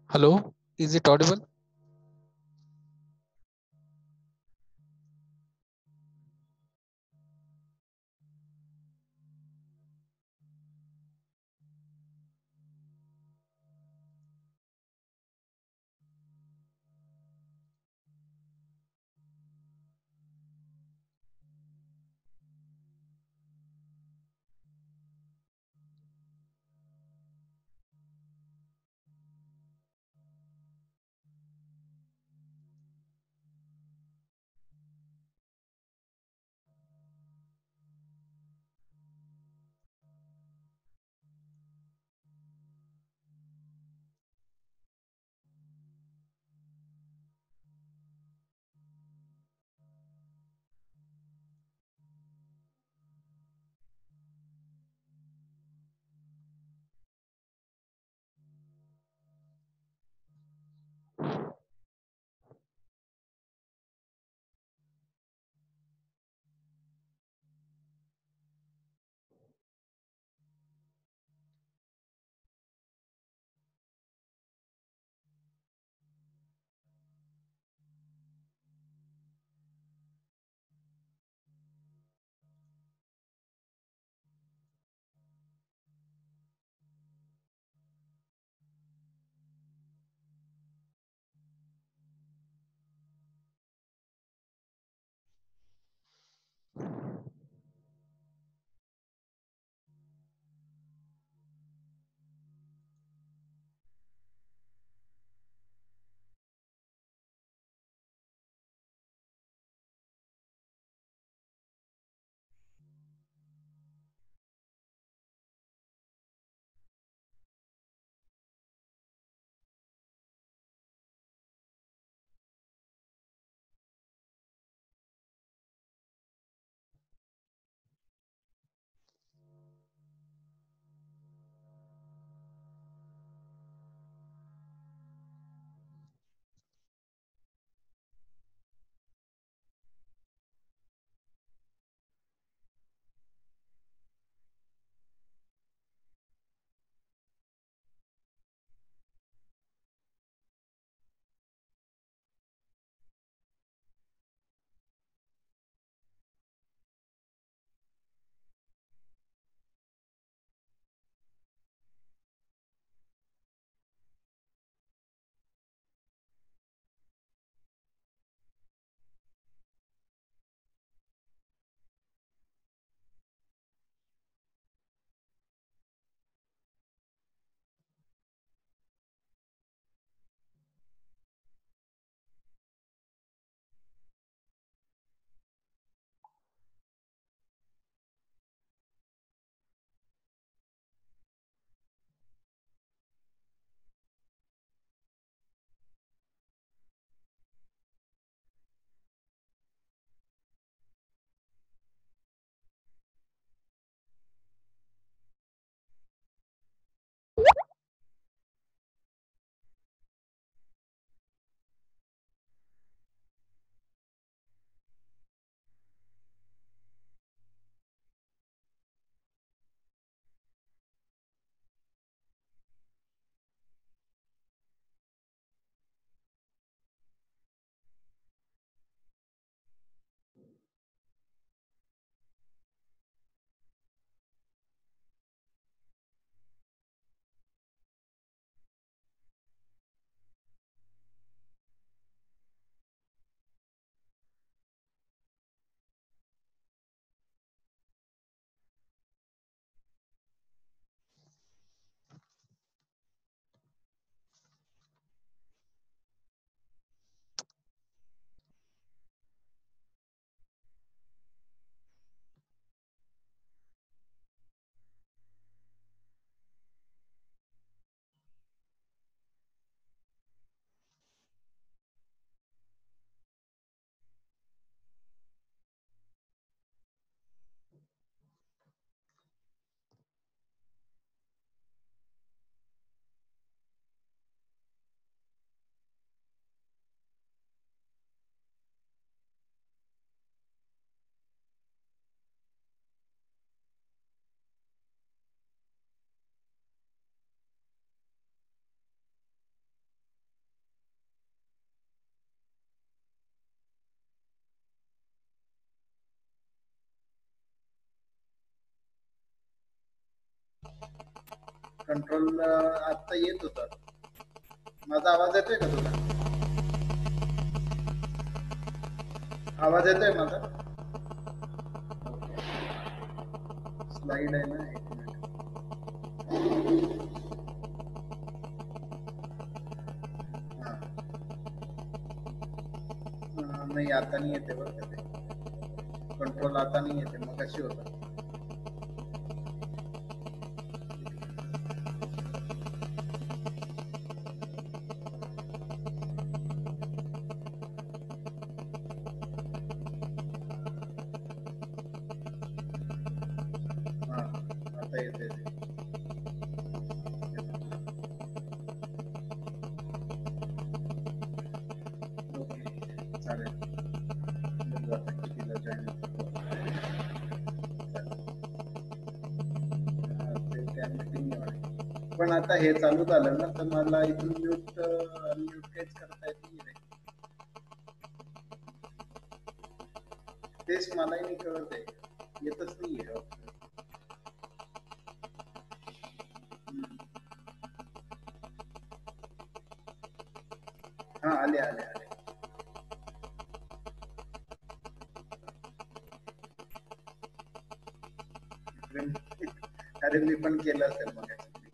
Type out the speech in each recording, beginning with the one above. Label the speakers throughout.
Speaker 1: Hello, is it audible? Control आता येत होता. माझा आवाज येतोय का तुला? आवाज येतोय माझा? स्लाइड आहे ना, एक मिनिट. नाही आता नाही येते बरं का ते. कंट्रोल आता नाही येते, मग कशी होतं. हा आता येते. चालेल, बघू आता कितीला जॉईन होतो. पण आता हे चालू झालं ना, तर मला इथून म्यूट काहीच करता येत नाही. तेच मलाही नाही कळत आहे, येतच नाही आहे. हा आले आले आले. अरे मी पण केलं असेल मग.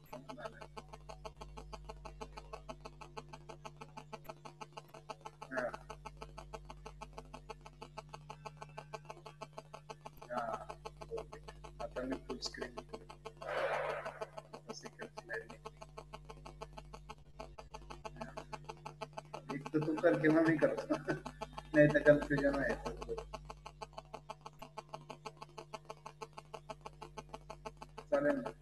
Speaker 1: आता मी फुल स्क्रीन एक तर तू कर किंवा मी करतो, नाही तर कन्फ्युजन आहे. चालेल ना.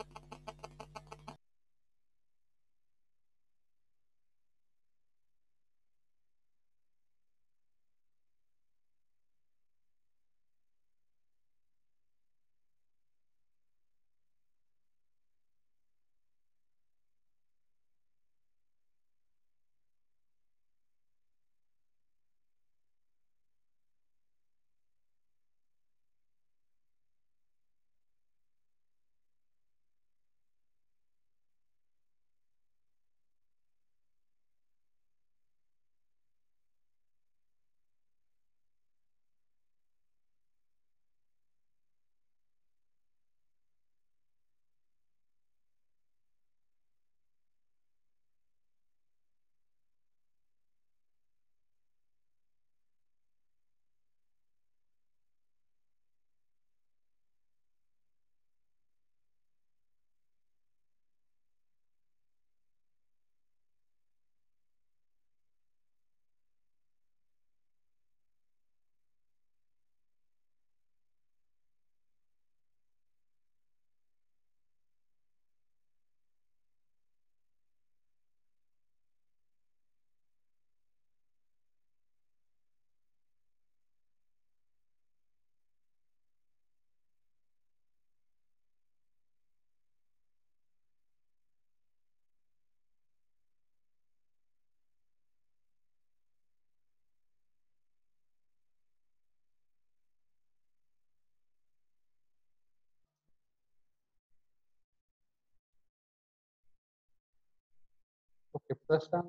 Speaker 2: Okay, Prashant,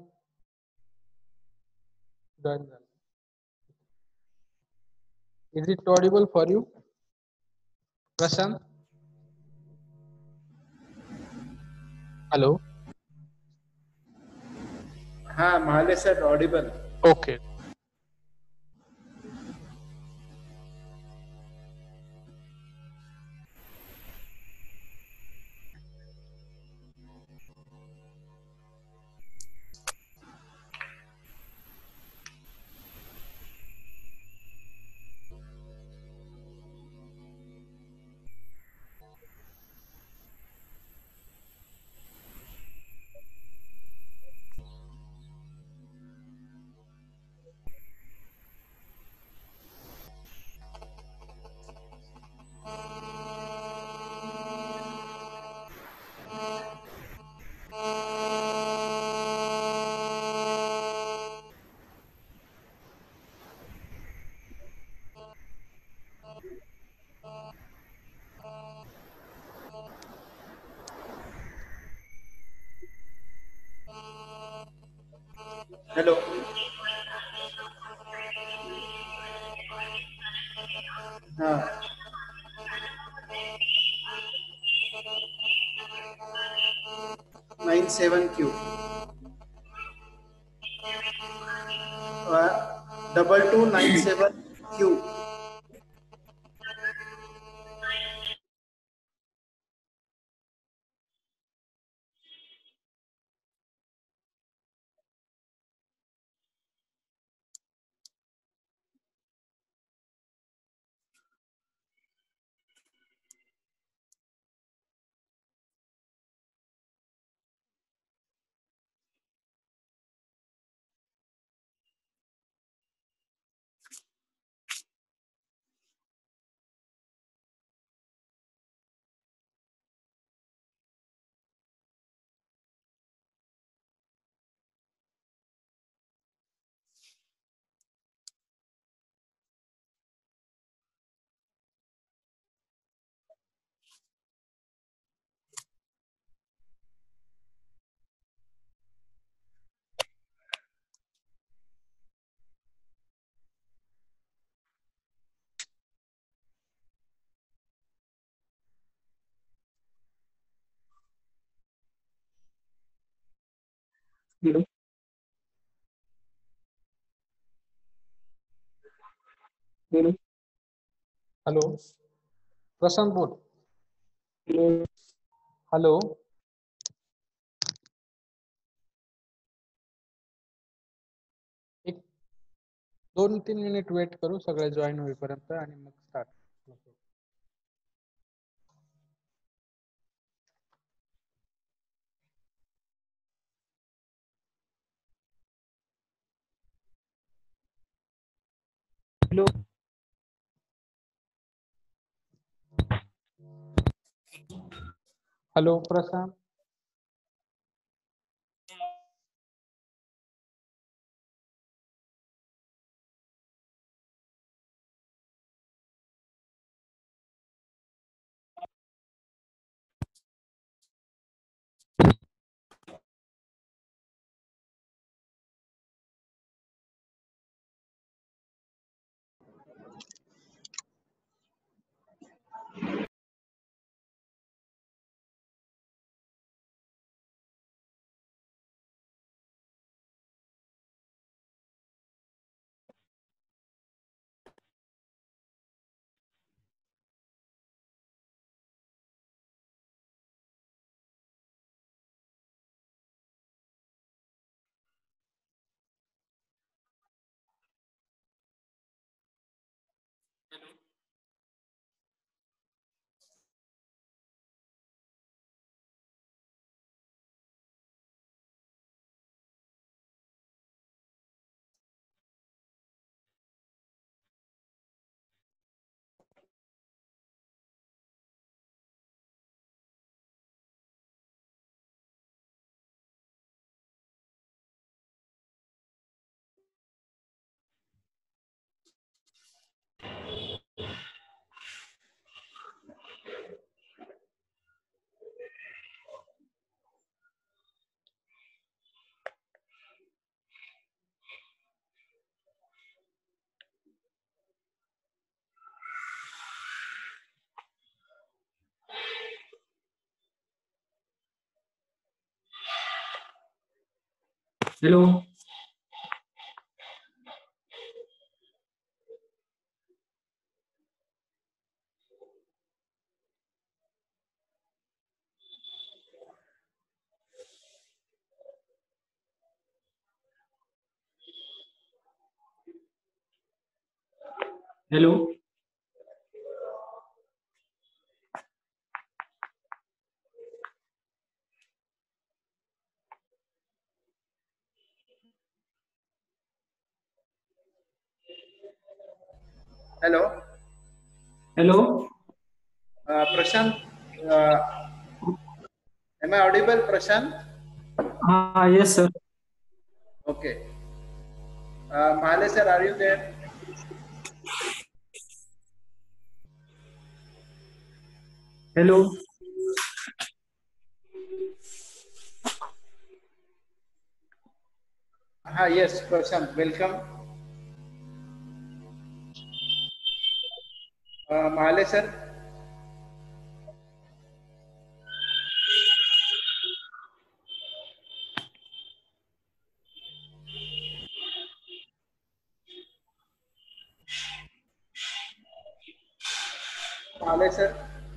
Speaker 2: join them. Is it audible for you, Prashant? Hello.
Speaker 1: हाँ Mahale sir audible.
Speaker 2: Okay.
Speaker 1: Hello. हाँ 97Q 2297Q.
Speaker 3: Hello hello
Speaker 2: hello Prashant बोल.
Speaker 3: Hello
Speaker 2: hello. एक 2-3 मिनिट वेट करू सगळे जॉईन होईपर्यंत आणि मग start.
Speaker 3: Hello
Speaker 2: hello Prashant.
Speaker 3: Hello hello
Speaker 1: Hello.
Speaker 3: Hello
Speaker 1: Prashant. Am I audible, Prashant?
Speaker 3: हाँ yes sir
Speaker 1: Okay. Mahale sir, are you there?
Speaker 3: Hello
Speaker 1: हाँ Yes, Prashant, welcome. Mahale sir. Mahale sir.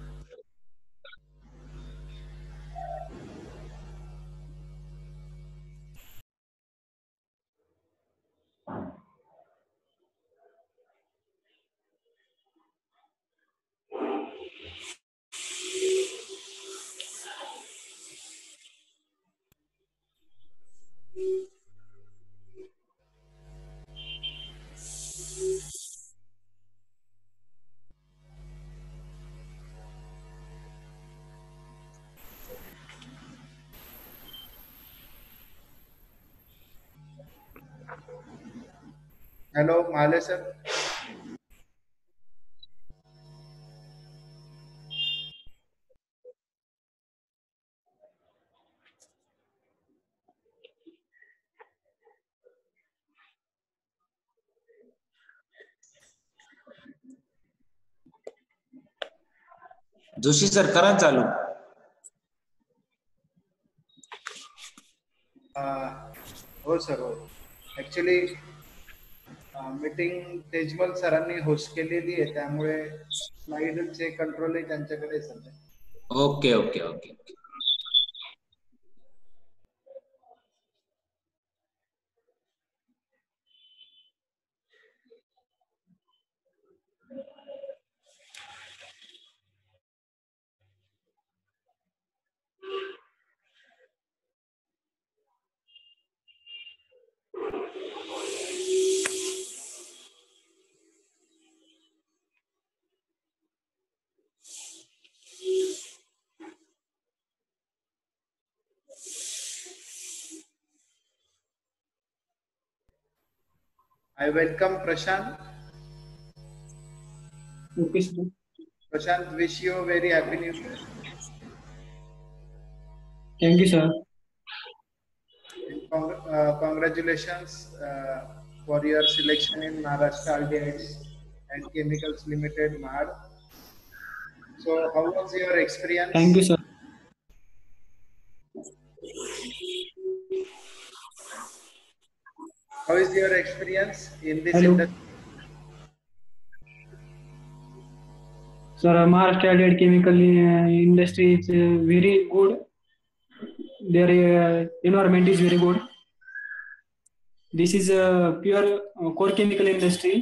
Speaker 1: Hello, Mahale sir.
Speaker 4: Joshi sir करा चालू.
Speaker 1: हो sir हो. Actually meeting Tejmal सरांनी host केलेली आहे, त्यामुळे स्लाइडचे कंट्रोलही त्यांच्याकडे आहे सध्या.
Speaker 4: Okay okay okay.
Speaker 1: I welcome Prashant.
Speaker 3: Okay, sir.
Speaker 1: Prashant, wish you a very happy new year.
Speaker 3: Thank you, sir.
Speaker 1: Congratulations for your selection in Maharashtra Aldehydes and Chemicals Limited, MAD. So, how was your experience?
Speaker 3: Thank you, sir.
Speaker 1: How is your experience in this
Speaker 3: Hello.
Speaker 1: industry?
Speaker 3: Sir, Maharashtra Allied Chemical industry is very good. Their environment is very good. This is a pure core chemical industry,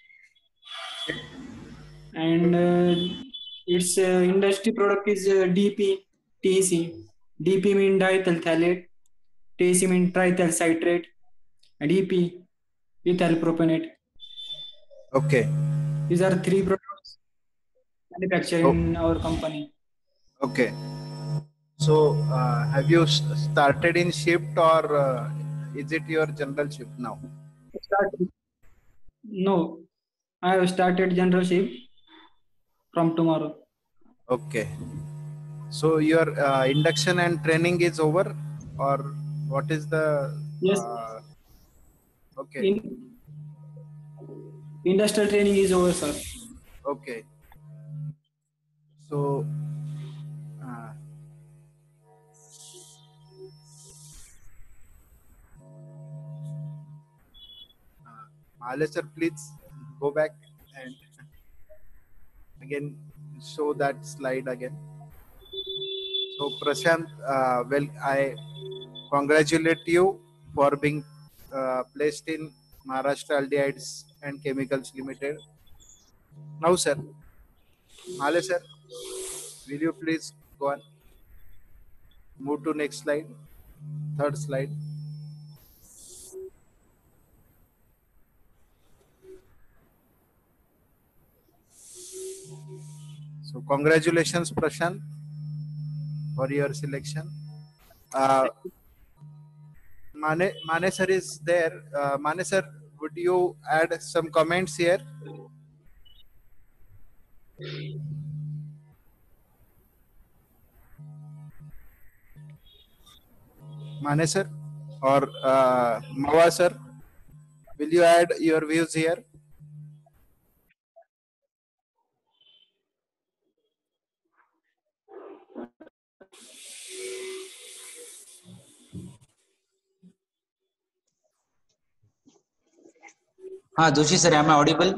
Speaker 3: and its industry product is DP, TEC. DP mean diethyl phthalate, TEC mean triethyl citrate, and EP, ethyl propanate.
Speaker 1: Okay.
Speaker 3: These are three products manufactured in our company.
Speaker 1: Okay. So, have you started in shift, or is it your general shift now?
Speaker 3: No, I have started general shift from tomorrow.
Speaker 1: Okay. So, your induction and training is over, or what is the?
Speaker 3: Yes,
Speaker 1: Okay.
Speaker 3: industrial training is over, sir.
Speaker 1: Okay. So, Mahale sir, please go back and again show that slide again. So, Prashant, well, I congratulate you for being placed in Maharashtra Aldehydes and Chemicals Limited. Now, sir, Mahale sir, will you please go on? Move to next slide, third slide. So, congratulations, Prashant, for your selection. Mane sir is there. Mane sir, would you add some comments here? Mane sir? or Mawa sir, will you add your views here?
Speaker 4: Joshi sir, am I audible?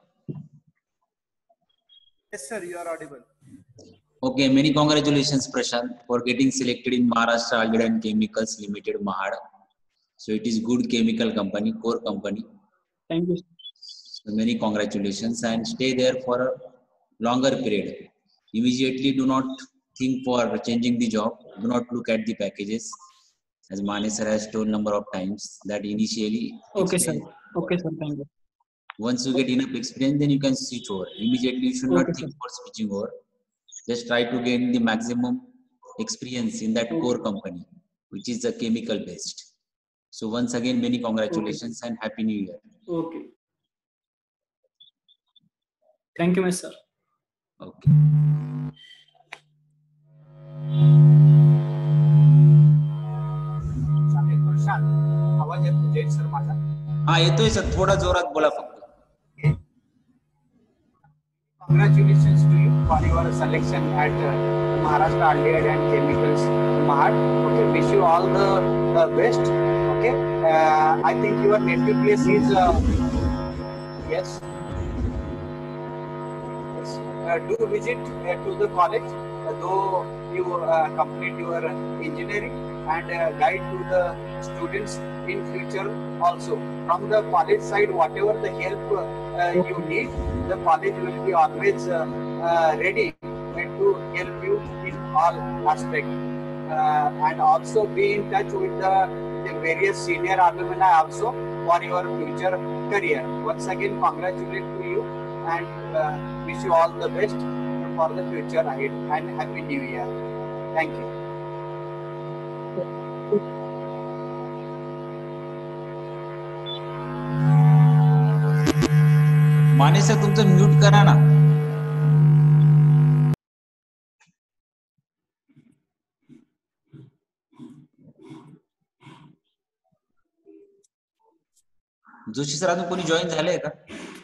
Speaker 1: Yes, sir, you are audible.
Speaker 4: Okay, many congratulations, Prashant, for getting selected in Maharashtra Allied and Chemicals Limited, Mahad. So it is good chemical company, core company.
Speaker 3: Thank you.
Speaker 4: So many congratulations, and stay there for a longer period. Immediately, do not think for changing the job. Do not look at the packages, as Mane sir has told number of times that initially
Speaker 3: Okay, sir.
Speaker 4: explained.
Speaker 3: Okay, sir. Thank you.
Speaker 4: Once you get enough experience, then you can switch over. Immediately, you should not
Speaker 3: Okay,
Speaker 4: think
Speaker 3: sir.
Speaker 4: for switching over. Just try to gain the maximum experience in that core company, which is a chemical based. So once again, many congratulations and Happy New Year.
Speaker 3: Okay. Thank you, sir.
Speaker 4: Okay.
Speaker 1: आवाज येतो जय sir माझा?
Speaker 4: हा येतोय sir, थोडा जोरात बोला फक्त.
Speaker 1: Congratulations to you for your selection at Maharashtra Allied and Chemicals Mahad. Okay, wish you all the best. Okay, I think your native place is yes. Do visit to the college, though you complete your engineering, and guide to the students in future also. From the college side, whatever the help you need, the college will be always ready to help you in all aspects. And also be in touch with the various senior alumni also for your future career. Once again, congratulate to you and wish you all the best for the future ahead, and Happy New Year. Thank you.
Speaker 4: Mane sir तुमचं mute करा ना. Joshi sir अजून कोणी join झालंय का?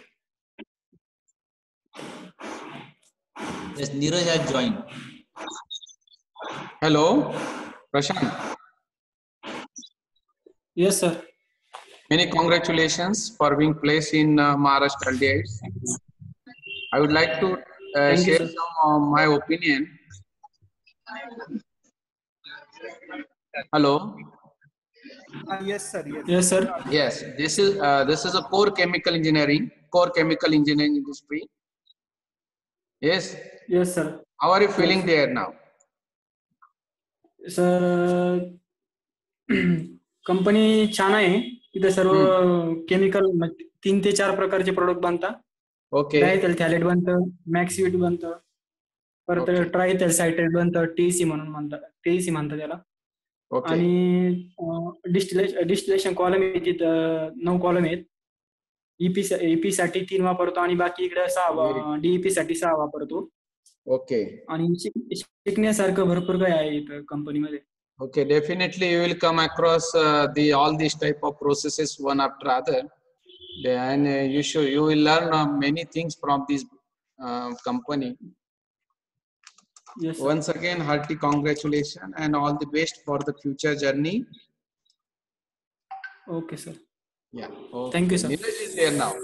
Speaker 4: Yes, Neeraj has joined.
Speaker 2: Hello, Prashant.
Speaker 3: Yes, sir.
Speaker 2: Many congratulations for being placed in Maharashtra LDIs. I would like to
Speaker 3: Thank you,
Speaker 2: share
Speaker 3: sir.
Speaker 2: some of my opinion. Hello.
Speaker 1: Yes, sir. Yes.
Speaker 3: Yes, sir.
Speaker 2: Yes, this is a core chemical engineering industry. Yes.
Speaker 3: Yes, sir.
Speaker 2: How are you feeling there now?
Speaker 3: Sir company छान आहे. तिथे सर्व chemical 3 ते 4 प्रकारचे product बनतात.
Speaker 2: Okay.
Speaker 3: डायथेल थॅलेट बनतं, मॅक्सिविट बनतं, परत
Speaker 2: Okay.
Speaker 3: Triethyl citrate बनतं, टीसी म्हणतात त्याला.
Speaker 2: Okay.
Speaker 3: आणि डिस्टिलेशन कॉलम आहे तिथं 9 कॉलम आहेत. ईपी साठी 3 वापरतो आणि बाकी इकडे 6 डीईपी साठी 6 वापरतो.
Speaker 2: Okay.
Speaker 3: आणि शिकण्यासारखं भरपूर काही आहे इथं कंपनीमध्ये.
Speaker 2: Okay, definitely you will come across all these type of processes one after other, and you will learn many things from this company.
Speaker 3: Yes, sir.
Speaker 2: Once again, hearty congratulations and all the best for the future journey.
Speaker 3: Okay, sir.
Speaker 2: Yeah. Okay.
Speaker 3: Thank you, sir.
Speaker 2: Neeraj is there now.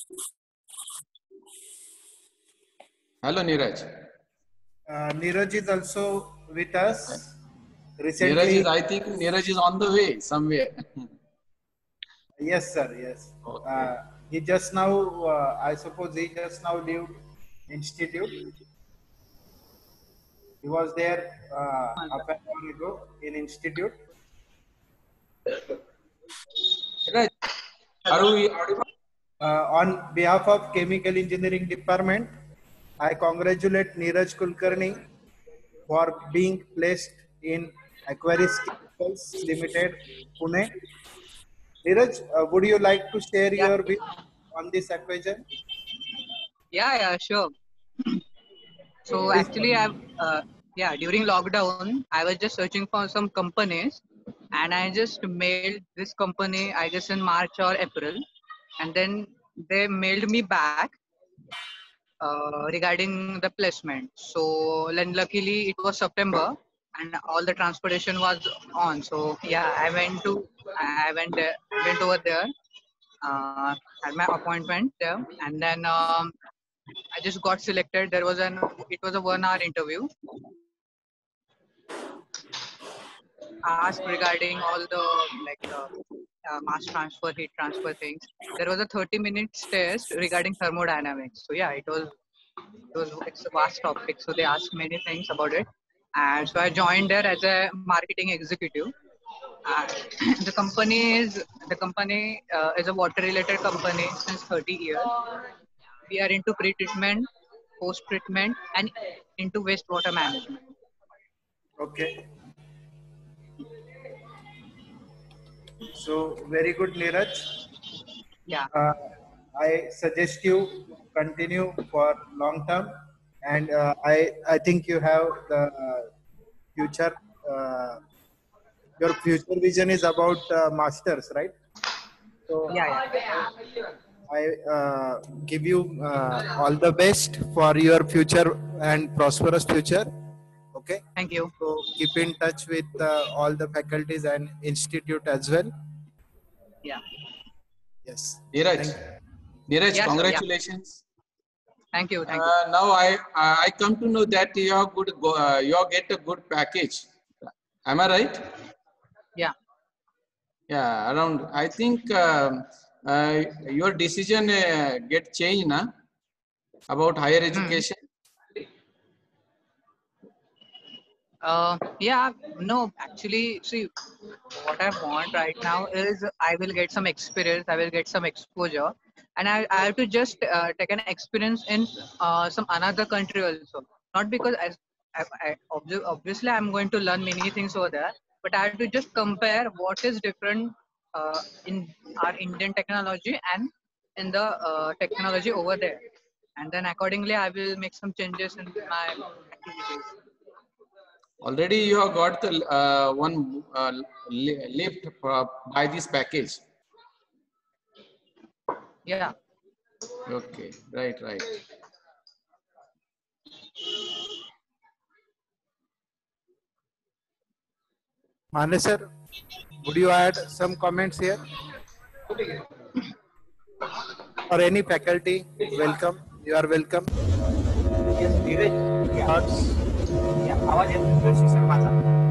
Speaker 2: Hello, Neeraj.
Speaker 1: Neeraj is also with us.
Speaker 2: Neeraj
Speaker 1: Recently,
Speaker 2: I think Neeraj is on the way somewhere.
Speaker 1: yes, sir. Yes.
Speaker 2: Okay.
Speaker 1: He just now, I suppose, he just now left institute. He was there half an hour ago in institute.
Speaker 2: Neeraj, are we audible?
Speaker 1: On behalf of Chemical Engineering Department, I congratulate Neeraj Kulkarni for being placed in Aquaris Chemicals Limited, Pune. Neeraj, would you like to share your view on this acquisition?
Speaker 5: Yeah, sure. So actually, during lockdown, I was just searching for some companies and I just mailed this company, I guess in March or April, and then they mailed me back regarding the placement. So then luckily it was September and all the transportation was on. So yeah, I went over there, had my appointment there, and then I just got selected. It was a 1 hour interview. Asked regarding all the like mass transfer, heat transfer things. There was a 30 minutes test regarding thermodynamics. So yeah, it's a vast topic. So they asked many things about it, and so I joined there as a marketing executive. Uh, the company is a water related company since 30 years. We are into pre-treatment, post-treatment, and into wastewater management.
Speaker 1: Okay. So very good, Neeraj.
Speaker 5: Yeah.
Speaker 1: I suggest you continue for long term, and I think you have the future. Uh, your future vision is about masters, right? So
Speaker 5: Yeah, yeah.
Speaker 1: I give you all the best for your future and prosperous future. Okay.
Speaker 5: Thank you.
Speaker 1: So keep in touch with all the faculties and institute as well.
Speaker 5: Yeah.
Speaker 1: Yes.
Speaker 2: Neeraj,
Speaker 1: Thank
Speaker 2: Neeraj,
Speaker 5: Yes, sir, yeah.
Speaker 2: congratulations.
Speaker 5: Thank you. Thank you.
Speaker 2: Now I come to know that you have you have get a good package. Am I right?
Speaker 5: Yeah.
Speaker 2: Yeah, around. I think your decision get changed, na, about higher education.
Speaker 5: Yeah, no, actually, see, what I want right now is I will get some experience, I will get some exposure, and I have to just take an experience in some another country also. Not because obviously I'm going to learn many things over there, but I have to just compare what is different in our Indian technology and in the technology over there. And then accordingly, I will make some changes in my activities.
Speaker 2: Already you have got the one lift by this package.
Speaker 5: Yeah.
Speaker 2: Okay, right.
Speaker 1: Mane sir, would you add some comments here? Or any faculty, welcome. You are welcome.
Speaker 6: Yes, Neeraj.
Speaker 1: Thoughts?
Speaker 6: आवाज येतो sir माझा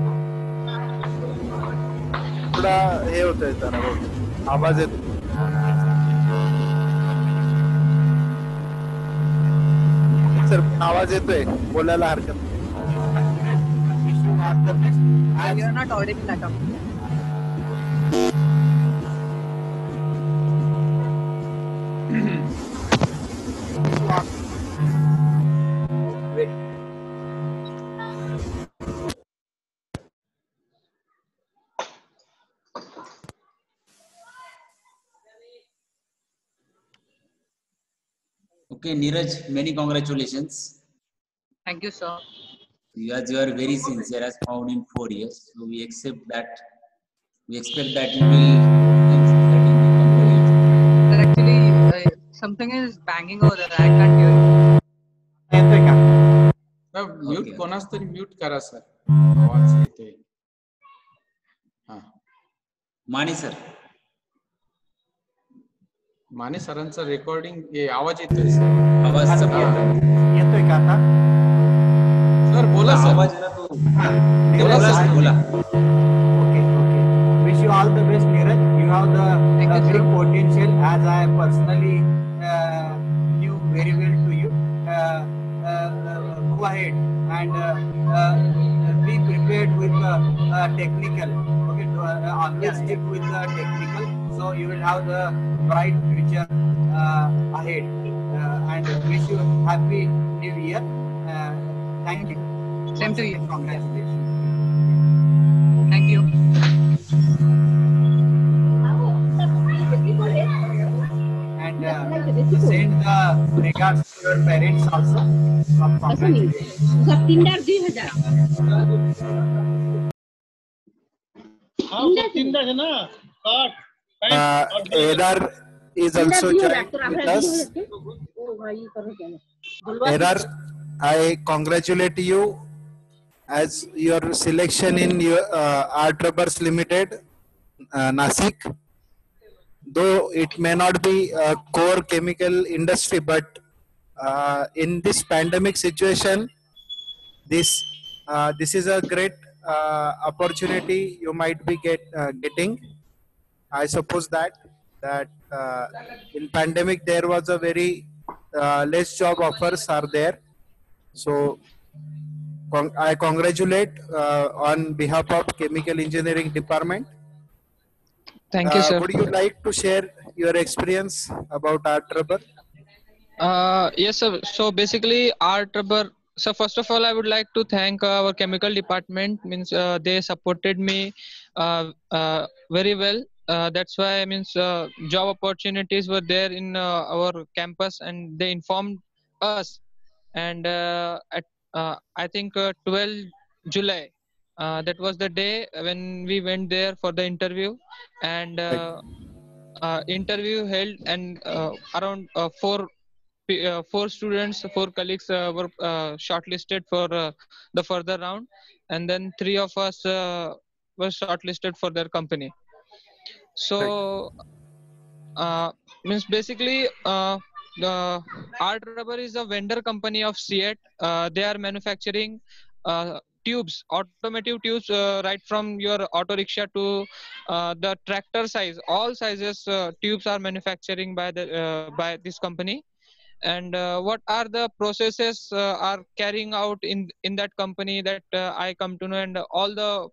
Speaker 1: थोडा हे होतोय जरा बहुत आवाज येतो. Sir आवाज येतोय, बोलायला हरकत नाही.
Speaker 5: You're not audible at all.
Speaker 4: Okay, Neeraj, many congratulations.
Speaker 5: Thank you, sir.
Speaker 4: As you are very sincere, as found in 4 years, so we expect that you will.
Speaker 5: Sir, actually, something is banging over there. I can't hear you.
Speaker 6: येतोय का
Speaker 2: mute कोणाच तरी mute करा sir, आवाज येतोय.
Speaker 4: माने sir,
Speaker 2: माने सरांचा रेकॉर्डिंग आवाज येतोय सर.
Speaker 4: आवाज
Speaker 6: येतोय का आता
Speaker 2: सर बोला सर.
Speaker 4: आवाज बोला.
Speaker 6: Okay. Wish you all the best, Neeraj. You have the big potential, as I personally knew very well to you. Go ahead and be prepared with technical. Okay, always stick with the technical, so you will have the bright future ahead. And wish you happy new year. Thank you.
Speaker 5: Same to you.
Speaker 6: Congratulations.
Speaker 5: Thank you.
Speaker 6: And send the regards to your parents also. Congratulations.
Speaker 1: Erar is also joined with us. Erar, I congratulate you as your selection in your Art Rubbers Limited, Nasik. Though it may not be a core chemical industry, but in this pandemic situation, this is a great opportunity you might be getting. I suppose that in pandemic there was a very less job offers are there. So I congratulate on behalf of Chemical Engineering Department.
Speaker 7: Thank you, sir.
Speaker 1: Would you like to share your experience about Art Rubber?
Speaker 7: Yes, sir. So basically, Art Rubber. So first of all, I would like to thank our chemical department. Means they supported me very well. That's why job opportunities were there in our campus, and they informed us. And at I think 12 July, that was the day when we went there for the interview, and interview held, and around four students, four colleagues were shortlisted for the further round, and then three of us were shortlisted for their company. So means basically the Art Rubber is a vendor company of CEAT. They are manufacturing tubes, automotive tubes, right from your auto rickshaw to the tractor size. All sizes tubes are manufacturing by this company. And what are the processes are carrying out in that company, that I come to know, and all the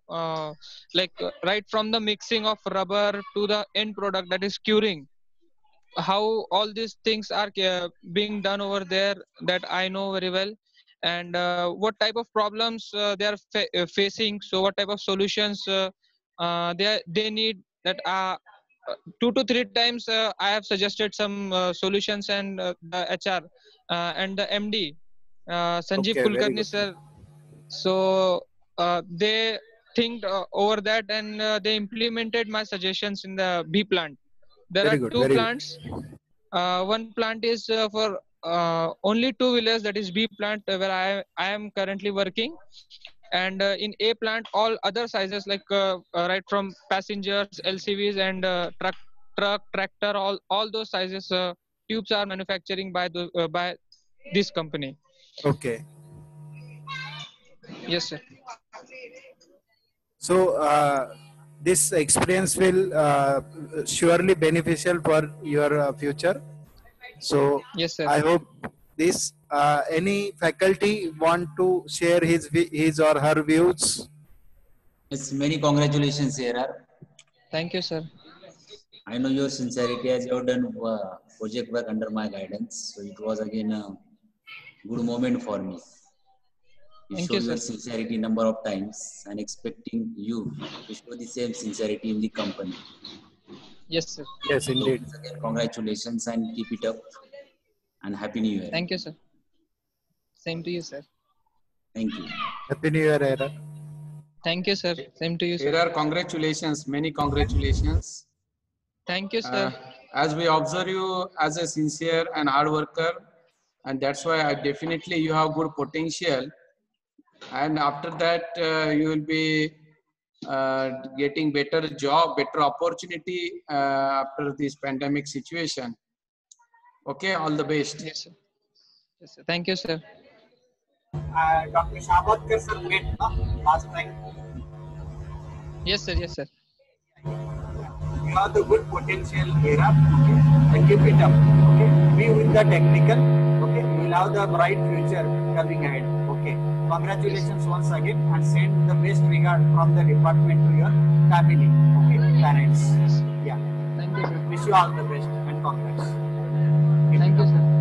Speaker 7: right from the mixing of rubber to the end product, that is curing, how all these things are being done over there, that I know very well. And what type of problems they are facing, so what type of solutions they need, that 2 to 3 times I have suggested some solutions, and the HR and the MD Sanjeev
Speaker 1: Okay, very
Speaker 7: Kulkarni
Speaker 1: good.
Speaker 7: sir, so they think over that, and they implemented my suggestions in the B plant. There
Speaker 1: Very
Speaker 7: are
Speaker 1: good,
Speaker 7: two
Speaker 1: very good.
Speaker 7: plants. One plant is for only two-wheelers, that is B plant, where I am currently working. And in A plant, all other sizes, like right from passengers, LCVs, and truck, tractor, all those sizes tubes are manufacturing by this company.
Speaker 1: Okay.
Speaker 7: Yes, sir.
Speaker 1: So this experience will surely beneficial for your future. So
Speaker 7: Yes, sir.
Speaker 1: I hope this any faculty want to share his or her views.
Speaker 4: Yes, many congratulations, Erar.
Speaker 7: Thank you, sir.
Speaker 4: I know your sincerity as you have done project work under my guidance. So it was again a good moment for me. You
Speaker 7: Thank
Speaker 4: showed
Speaker 7: you,
Speaker 4: your
Speaker 7: sir.
Speaker 4: sincerity number of times, and expecting you to show the same sincerity in the company.
Speaker 7: Yes, sir.
Speaker 1: Yes,
Speaker 4: So
Speaker 1: indeed.
Speaker 4: once again, congratulations and keep it up. And Happy New Year.
Speaker 7: Thank you, sir. Same to you, sir.
Speaker 4: Thank you.
Speaker 1: Happy New Year, Era.
Speaker 7: Thank you, sir. Same to you, sir.
Speaker 2: Here are congratulations, many congratulations.
Speaker 7: Thank you, sir.
Speaker 2: As we observe you as a sincere and hard worker, and that's why I definitely you have good potential. And after that, you will be getting better job, better opportunity after this pandemic situation. Okay, all the best.
Speaker 7: Yes, sir. Yes, sir. Thank you, sir.
Speaker 6: Dr. Shabatkar sir met last time.
Speaker 7: Yes, sir. Yes, sir.
Speaker 6: You have the good potential here, okay, and keep it up. Okay, be with the technical. Okay, you will have the bright future coming ahead. Okay, congratulations once again, and send the best regard from the department to your family. Okay, parents. Yeah.
Speaker 7: Thank you, sir.
Speaker 6: Wish you all the best and congrats. Keep
Speaker 7: Thank
Speaker 6: it
Speaker 7: you,
Speaker 6: up.
Speaker 7: sir.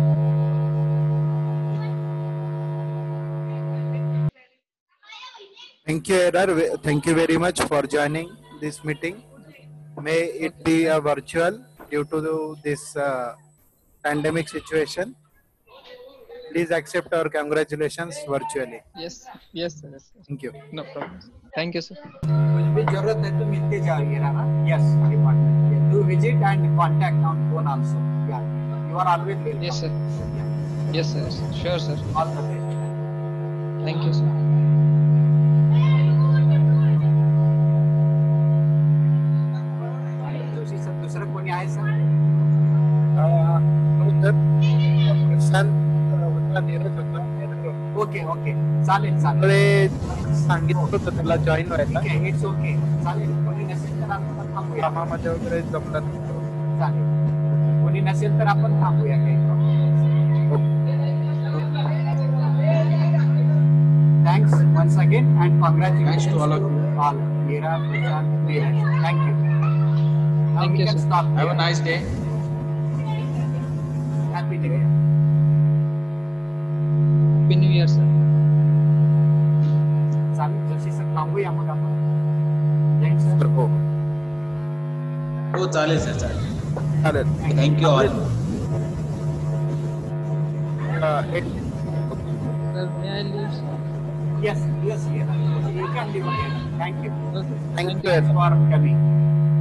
Speaker 1: Thank you, Era. Thank you very much for joining this meeting. May it be a virtual due to this pandemic situation. please accept our congratulations virtually.
Speaker 7: Yes, yes, sir. Yes, sir.
Speaker 1: Thank you.
Speaker 7: No problem. Thank you, sir.
Speaker 6: कुछ भी जरूरत है तो मिलते जाइए ना. Yes, department. Yeah, do visit and contact on phone also. Yeah, you are always welcome.
Speaker 7: Yes, sir.
Speaker 6: Yeah.
Speaker 7: Yes, sir. Sure, sir.
Speaker 6: All the best.
Speaker 7: Thank you, sir.
Speaker 6: Joshi sir दुसरं कोणी आहे सर?
Speaker 1: हो सर, प्रशांत होता, नीरज होता.
Speaker 6: Okay okay चालेल चालेल.
Speaker 1: त्यामुळे सांगितलं होतं तुला जॉईन व्हायला.
Speaker 6: ठीक आहे, इट्स ओके. चालेल, कोणी नसेल तर आपण थांबूया.
Speaker 1: कामामध्ये वगैरे जमलं
Speaker 6: चालेल, कोणी नसेल तर आपण थांबूया काही problem. Thanks once again and congratulations
Speaker 2: Thanks to all of you.
Speaker 6: all. Meera, Prashant, Neeraj. Thank you. Now
Speaker 7: Thank
Speaker 6: we
Speaker 7: you,
Speaker 6: can
Speaker 7: sir.
Speaker 6: stop
Speaker 2: Have a
Speaker 6: here.
Speaker 2: nice day.
Speaker 6: Happy New Year.
Speaker 7: Happy New Year, sir.
Speaker 6: चालेल, Joshi sir थांबूया मग आपण. Thanks, sir.
Speaker 1: हो
Speaker 4: हो चालेल sir चालेल.
Speaker 1: चालेल.
Speaker 4: Thank you all.
Speaker 7: Sir, may I leave, sir?
Speaker 6: Yes, yes, yes. You can leave again. Thank you.
Speaker 7: Okay.
Speaker 1: Thank you.
Speaker 6: Thanks for coming.